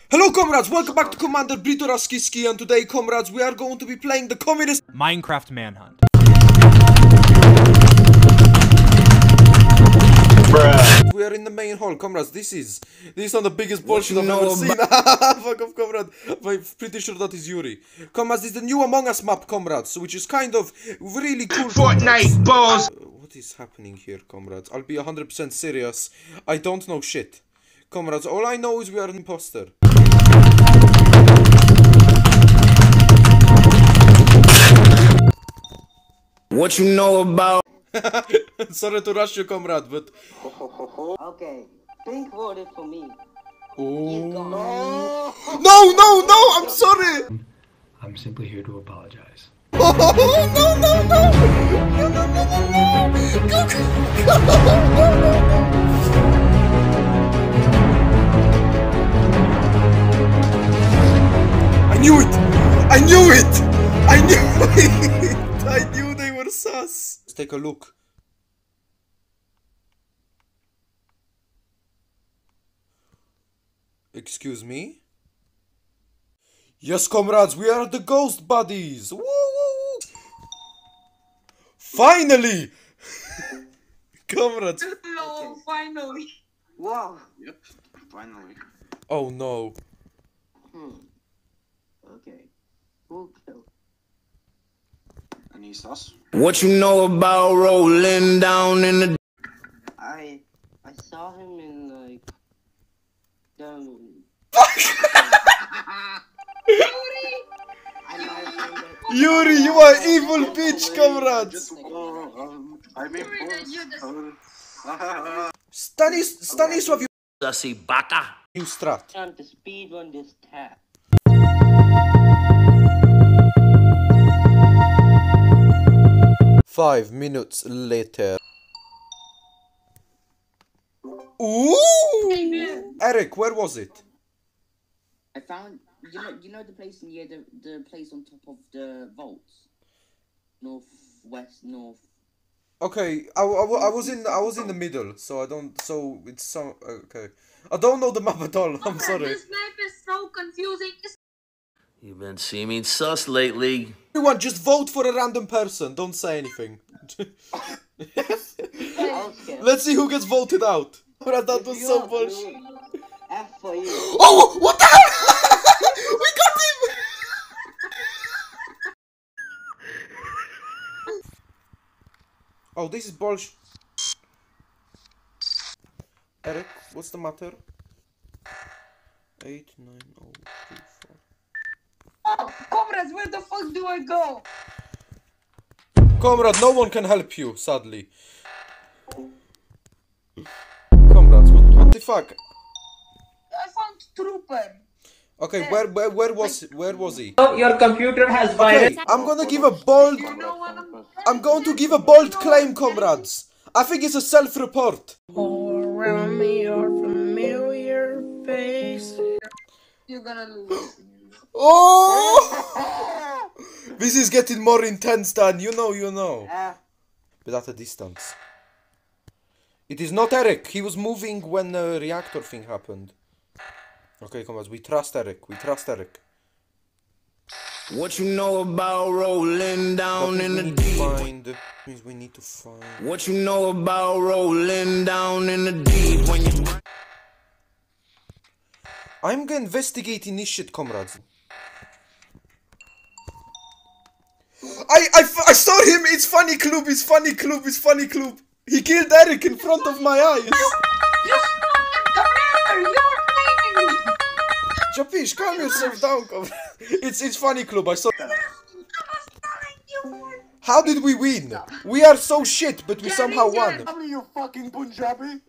Hello comrades, welcome back to Commander Brito Raskiski, and today comrades we are going to be playing the communist Minecraft Manhunt. Bruh. We are in the main hall, comrades. This is not the biggest bullshit I've ever seen. Fuck off, comrade. I'm pretty sure that is Yuri. Comrades, this is the new Among Us map, comrades, which is kind of really cool. Fortnite balls! What is happening here, comrades? I'll be 100% serious. I don't know shit. Comrades, all I know is we are an imposter. What you know about? Sorry to rush you, comrade, but... Okay, Pink voted for me. Oh. No, I'm sorry! I'm simply here to apologize. Oh, I knew it! I knew it! I knew they were sus! Let's take a look. Excuse me? Yes, comrades, we are the ghost buddies! Woo, woo, woo. Finally! Comrades! No, finally! Wow. Yep, finally. Oh no. Okay. Who killed? And he's us. What you know about rolling down in the... I saw him in like the Yuri, you are evil bitch, comrades! I mean, Stanisław, you Sussy baka. new strat. trying to speed run this tap. Five minutes later. Ooh! Eric, where was it? I found you know the place near the place on top of the vaults, north. Okay, I was in the middle, so I don't. So it's so okay. I don't know the map at all. I'm sorry. This map is so confusing. You've been seeming sus lately. Everyone, just vote for a random person. Don't say anything. Let's see who gets voted out. That was so bullshit. F for you. Oh, what the hell? We got him! Oh, this is bullshit. Eric, what's the matter? 89024. Oh, comrades, where the fuck do I go? Comrade, no one can help you, sadly. Comrades, what the fuck? I found Trooper. Okay, where was he? Your computer has virus. Okay, I'm going to give a bold claim, comrades. I think it's a self-report. All around me are familiar faces. You're gonna lose. Oh! This is getting more intense than you know. But at a distance. It is not Eric. He was moving when the reactor thing happened. Okay, comrades, we trust Eric. What you know about rolling down in the deep? Means we need to find. What you know about rolling down in the deep when you... I'm gonna investigate this shit, comrades. I saw him. It's funny club. He killed Eric in front of my eyes. Japish, calm yourself down, comrade. It's funny club. I saw. How did we win? We are so shit, but we somehow won. You fucking Punjabi.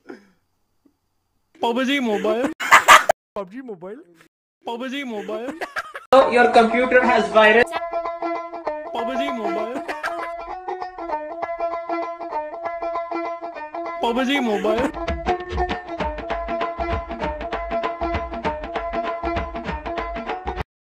PUBG Mobile. PUBG Mobile. PUBG Mobile. Your computer has virus. PUBG Mobile. PUBG Mobile.